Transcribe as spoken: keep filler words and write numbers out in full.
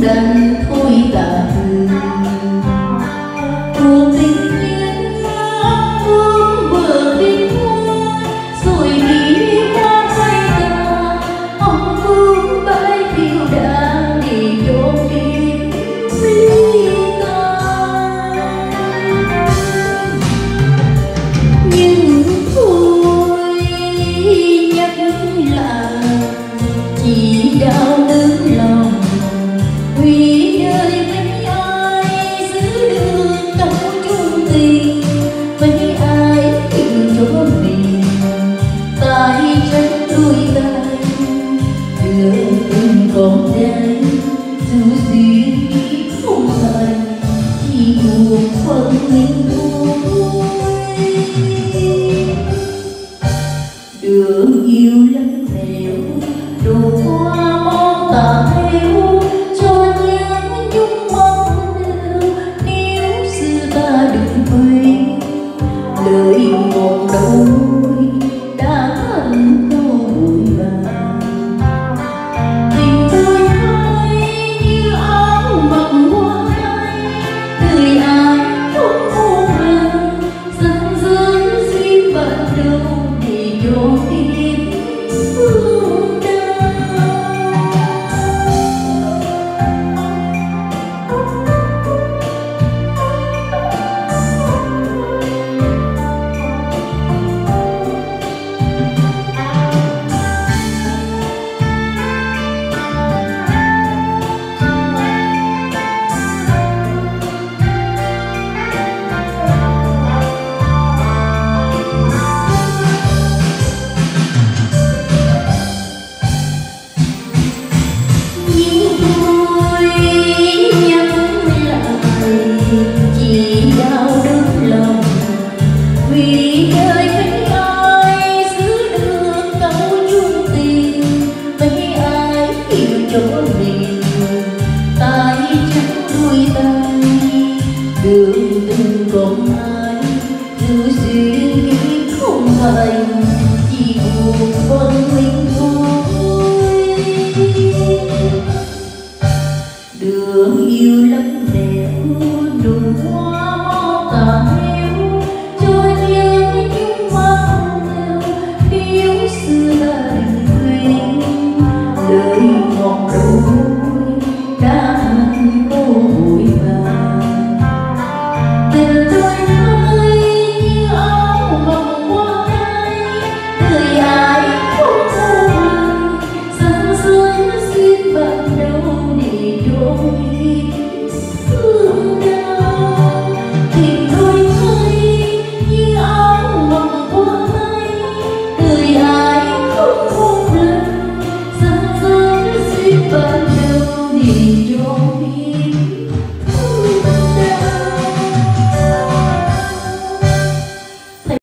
đành thôi tạm cuộc tình duyên ước vừa đi qua rồi đi qua quay ta ông vương bãi phiêu đã đi chốn kiếm ly ta nhưng thôi nhắc lại chỉ đau đớn lòng vì đời mấy ai giữ được câu chung tình mấy ai chịu cho mình tại trách đôi tay đường tình còn đây dù duyên không thành chỉ buồn phần mình thôi đường yêu lắm nẻo đồ hoa mong tà theo cho những nhung mong nếu xưa ta đừng quên lời một đầu môi đã thành câu bụi vàng tình tôi hay như áo mặc hoa đời ai không khô vàng dần dần duyên bắt đầu để cho tim phương đau chỉ đau đớn lòng vì đời mấy ai giữ được câu chung tình mấy ai hiểu cho mình tại chẳng đôi tay đường tình còn ai dù duyên kiếp không thành chỉ buồn phần mình thôi đường yêu lắm nè